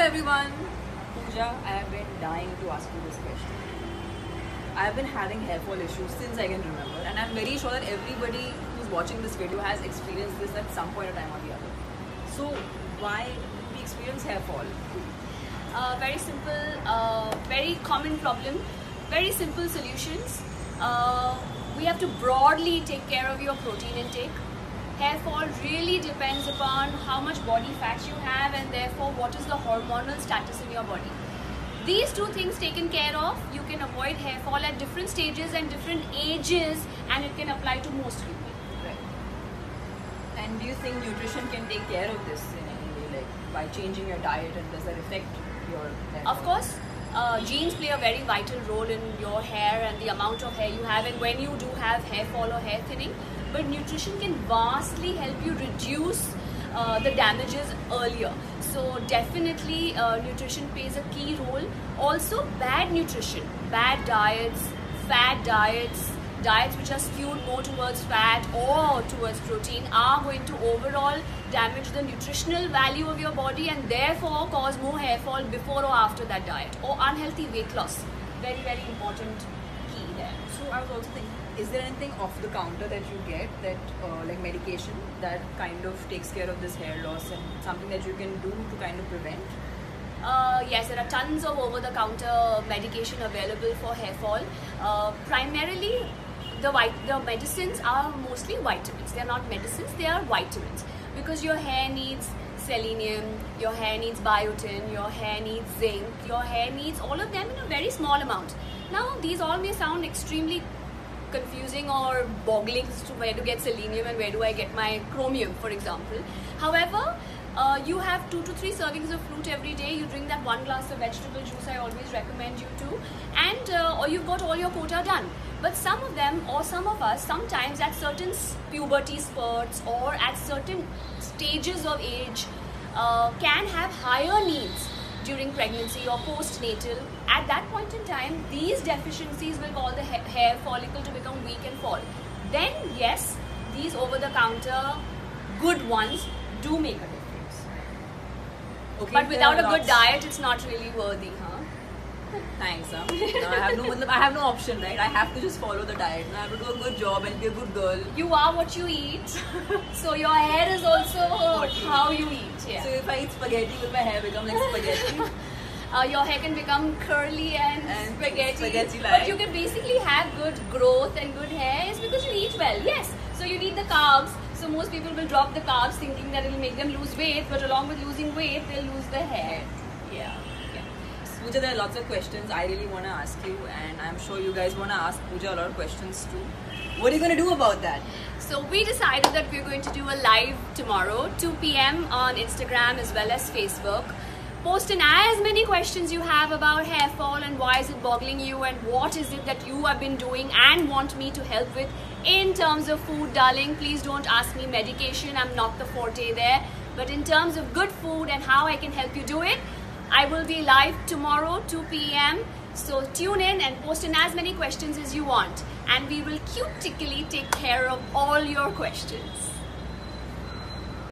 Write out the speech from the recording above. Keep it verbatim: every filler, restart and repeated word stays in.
everyone, Puja, I have been dying to ask you this question. I have been having hair fall issues since I can remember, and I'm very sure that everybody who's watching this video has experienced this at some point in time or the other. So why do we experience hair fall? Uh, very simple, uh, very common problem, very simple solutions. Uh, we have to broadly take care of your protein intake. Hair fall really depends upon how much body fat you have and therefore what is the hormonal status in your body. These two things taken care of, you can avoid hair fall at different stages and different ages, and it can apply to most people. Right. And do you think nutrition can take care of this in any way, like by changing your diet, and does that affect your hair fall? Of course. Uh, genes play a very vital role in your hair and the amount of hair you have and when you do have hair fall or hair thinning. But nutrition can vastly help you reduce uh, the damages earlier. So definitely uh, nutrition plays a key role. Also bad nutrition, bad diets, fat diets, diets which are skewed more towards fat or towards protein are going to overall damage the nutritional value of your body and therefore cause more hair fall before or after that diet, or unhealthy weight loss. Very, very important key there. So I was also thinking, is there anything off the counter that you get that uh, like medication that kind of takes care of this hair loss, and something that you can do to kind of prevent? Uh, yes, there are tons of over-the-counter medication available for hair fall. Uh, primarily, the, white, the medicines are mostly vitamins. They are not medicines, they are vitamins. Because your hair needs selenium, your hair needs biotin, your hair needs zinc, your hair needs all of them in a very small amount. Now, these all may sound extremely confusing or boggling as to where to get selenium and where do I get my chromium, for example. However, uh, you have two to three servings of fruit every day. You drink that one glass of vegetable juice I always recommend you to, and uh, or you've got all your quota done. But some of them, or some of us, sometimes at certain puberty spurts or at certain stages of age, uh, can have higher needs during pregnancy or postnatal. At that point in time, these deficiencies will cause the ha hair follicle to become weak and fall. Then, yes, these over-the-counter good ones do make a difference. Okay, but without a good diet, it's not really worthy, huh? Thanks, huh? No, I have no, I have no option, right? I have to just follow the diet. I have to do a good job and be a good girl. You are what you eat. So your hair is also you how eat. you eat. Yeah. So if I eat spaghetti, will my hair become like spaghetti? uh, your hair can become curly and, and spaghetti. spaghetti -like. But you can basically have good growth and good hair is because you eat well. Yes. So you need the carbs. So most people will drop the carbs thinking that it will make them lose weight, but along with losing weight, they'll lose the hair. Yeah. Puja, there are lots of questions I really want to ask you, and I'm sure you guys want to ask Puja a lot of questions too. What are you going to do about that? So we decided that we're going to do a live tomorrow, two p m on Instagram as well as Facebook. Post in as many questions you have about hair fall and why is it boggling you and what is it that you have been doing and want me to help with in terms of food, darling. Please don't ask me medication, I'm not the forte there. But in terms of good food and how I can help you do it, I will be live tomorrow, two p m So tune in and post in as many questions as you want. And we will cutically take care of all your questions.